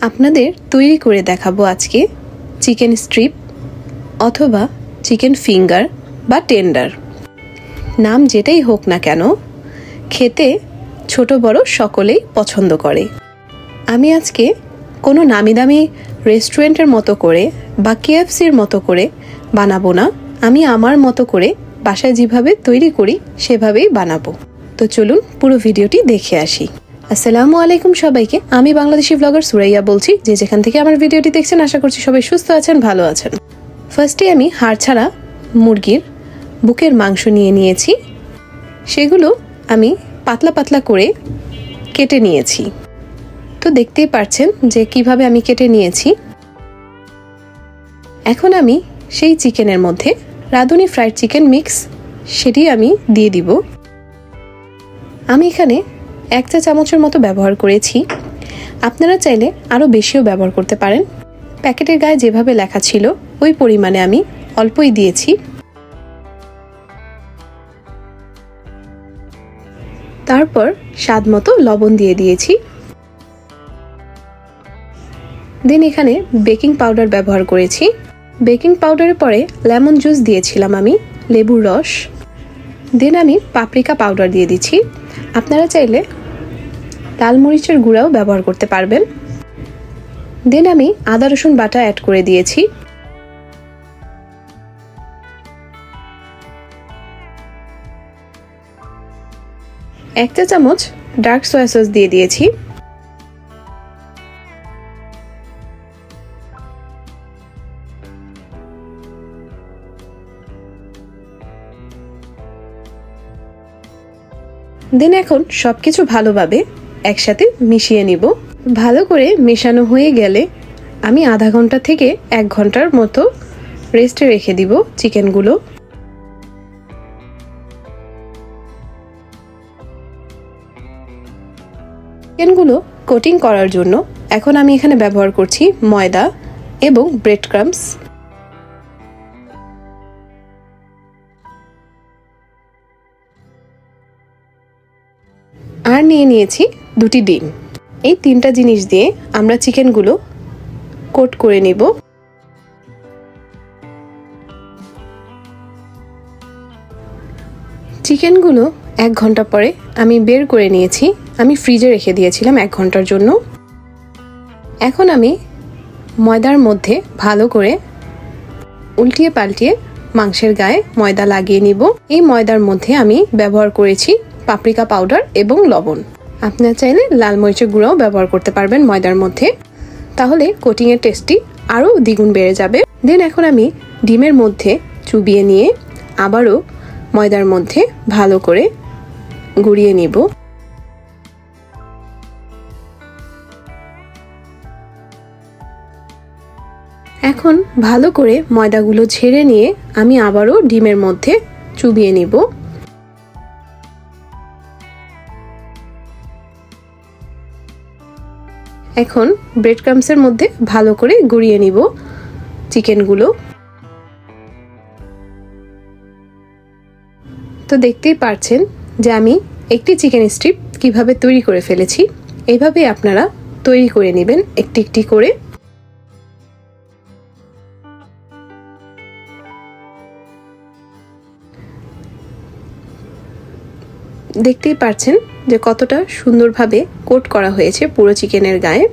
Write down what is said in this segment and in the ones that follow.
আপনাদের তৈরি করে দেখাবো আজকে চিকেন স্ট্রিপ অথবা চিকেন ফিঙ্গার বা টেন্ডার। নাম যেটাই হোক না কেন, খেতে ছোট বড় সকলেই পছন্দ করে। আমি আজকে কোনো নামি দামি রেস্টুরেন্টের মতো করে বা KFCর মতো করে বানাবো না। আমি আমার মতো করে বাসায় যেভাবে তৈরি করি সেভাবেই বানাবো। তো চলুন পুরো ভিডিওটি দেখে আসি। আসসালামু আলাইকুম সবাইকে, আমি বাংলাদেশি ব্লগার সুরাইয়া বলছি। যে যেখান থেকে আমার ভিডিওটি দেখছেন আশা করছি সবাই সুস্থ আছেন, ভালো আছেন। ফার্স্টে আমি হাড় ছাড়া মুরগির বুকের মাংস নিয়ে নিয়েছি। সেগুলো আমি পাতলা পাতলা করে কেটে নিয়েছি। তো দেখতেই পাচ্ছেন যে কিভাবে আমি কেটে নিয়েছি। এখন আমি সেই চিকেনের মধ্যে রাঁধুনি ফ্রাইড চিকেন মিক্স সেটি আমি দিয়ে দিব। আমি এখানে 1 চা চামচের মতো ব্যবহার করেছি। আপনারা চাইলে আরও বেশিও ব্যবহার করতে পারেন। প্যাকেটের গায়ে যেভাবে লেখা ছিল ওই পরিমাণে আমি অল্পই দিয়েছি। তারপর স্বাদ মতো লবণ দিয়ে দিয়েছি। দেন এখানে বেকিং পাউডার ব্যবহার করেছি। বেকিং পাউডারের পরে লেমন জুস দিয়েছিলাম আমি, লেবুর রস। দেন আমি পাপরিকা পাউডার দিয়ে দিচ্ছি। আপনারা চাইলে লাল মরিচের গুঁড়াও ব্যবহার করতে পারবেন। দেন আমি আদা রসুন বাটা অ্যাড করে দিয়েছি। এক চা চামচ ডার্ক সয়া সস দিয়ে দিয়েছি। দেন এখন সবকিছু ভালোভাবে একসাথে মিশিয়ে নিব। ভালো করে মেশানো হয়ে গেলে আমি আধা ঘন্টা থেকে 1 ঘন্টার মতো রেস্টে রেখে দিব চিকেনগুলো। চিকেনগুলো কোটিং করার জন্য এখন আমি এখানে ব্যবহার করছি ময়দা এবং ব্রেড ক্রাম্বস। আর নিয়ে নিয়েছি 2টি ডিম। এই 3টা জিনিস দিয়ে আমরা চিকেনগুলো কোট করে নেব। চিকেনগুলো 1 ঘন্টা পরে আমি বের করে নিয়েছি। আমি ফ্রিজে রেখে দিয়েছিলাম 1 ঘন্টার জন্য। এখন আমি ময়দার মধ্যে ভালো করে উল্টিয়ে পাল্টিয়ে মাংসের গায়ে ময়দা লাগিয়ে নিব। এই ময়দার মধ্যে আমি ব্যবহার করেছি পাপরিকা পাউডার এবং লবণ। আপনারা চাইলে লাল মরিচের গুঁড়াও ব্যবহার করতে পারবেন ময়দার মধ্যে, তাহলে কোটিংয়ের টেস্টটি আরও দ্বিগুণ বেড়ে যাবে। দেন এখন আমি ডিমের মধ্যে চুবিয়ে নিয়ে আবারও ময়দার মধ্যে ভালো করে গুঁড়িয়ে নিব। এখন ভালো করে ময়দাগুলো ঝেড়ে নিয়ে আমি আবারও ডিমের মধ্যে চুবিয়ে নিব। এখন ব্রেড ক্রাম্বসের মধ্যে ভালো করে গুঁড়িয়ে নিব চিকেনগুলো। তো দেখতেই পারছেন যে আমি একটি চিকেন স্ট্রিপ কিভাবে তৈরি করে ফেলেছি। এইভাবে আপনারা তৈরি করে নেবেন একটি একটি করে। দেখতেই পারছেন যে কতটা সুন্দরভাবে কোট করা হয়েছে পুরো চিকেনের গায়ে।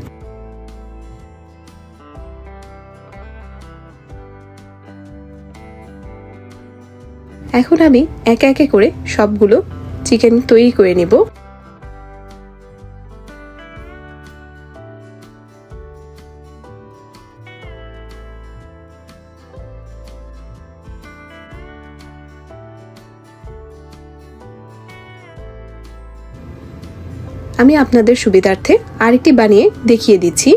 এখন আমি একে একে করে সবগুলো চিকেন তৈরি করে নিব। আমি আপনাদের সুবিধার্থে আরেকটি বানিয়ে দেখিয়ে দিচ্ছি।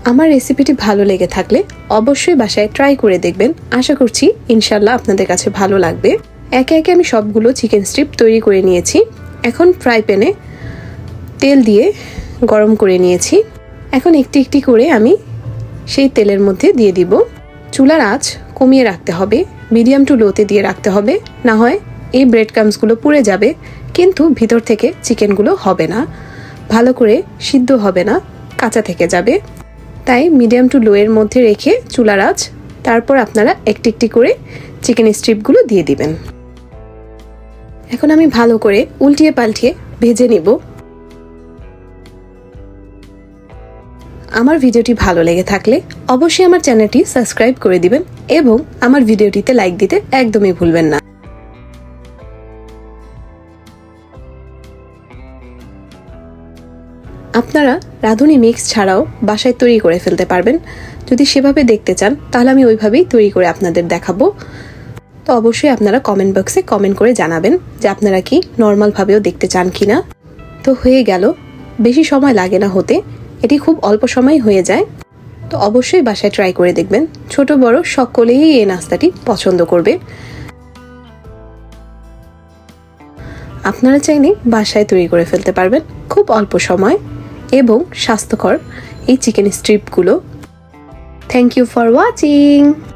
আমার রেসিপিটি ভালো লেগে থাকলে অবশ্যই বাসায় ট্রাই করে দেখবেন। আশা করছি ইনশাল্লাহ আপনাদের কাছে ভালো লাগবে। একে একে আমি সবগুলো চিকেন স্ট্রিপ তৈরি করে নিয়েছি। এখন ফ্রাই প্যানে তেল দিয়ে গরম করে নিয়েছি। এখন একটি একটি করে আমি সেই তেলের মধ্যে দিয়ে দিব। চুলার আঁচ কমিয়ে রাখতে হবে, মিডিয়াম টু লোতে দিয়ে রাখতে হবে, না হয় এই ব্রেড ক্রাম্বসগুলো পুড়ে যাবে, কিন্তু ভিতর থেকে চিকেনগুলো হবে না, ভালো করে সিদ্ধ হবে না, কাঁচা থেকে যাবে। তাই মিডিয়াম টু লো এর মধ্যে রেখে চুলার আঁচ, তারপর আপনারা একটি একটি করে চিকেন স্ট্রিপগুলো দিয়ে দিবেন। এখন আমি ভালো করে উল্টিয়ে পাল্টিয়ে ভেজে নিব। আমার ভিডিওটি ভালো লেগে থাকলে অবশ্যই আমার চ্যানেলটি সাবস্ক্রাইব করে দিবেন এবং আমার ভিডিওটিতে লাইক দিতে একদমই ভুলবেন না। আপনারা রাঁধুনি মিক্স ছাড়াও বাসায় তৈরি করে ফেলতে পারবেন। যদি সেভাবে দেখতে চান তাহলে আমি ওইভাবেই তৈরি করে আপনাদের দেখাবো। তো অবশ্যই আপনারা কমেন্ট বক্সে কমেন্ট করে জানাবেন যে আপনারা কি নর্মালভাবেও দেখতে চান কিনা। তো হয়ে গেল, বেশি সময় লাগে না হতে, এটি খুব অল্প সময় হয়ে যায়। তো অবশ্যই বাসায় ট্রাই করে দেখবেন। ছোট বড় সকলেই এই নাস্তাটি পছন্দ করবে। আপনারা চাইলে বাসায় তৈরি করে ফেলতে পারবেন খুব অল্প সময় এবং স্বাস্থ্যকর এই চিকেন স্ট্রিপগুলো। Thank you for watching.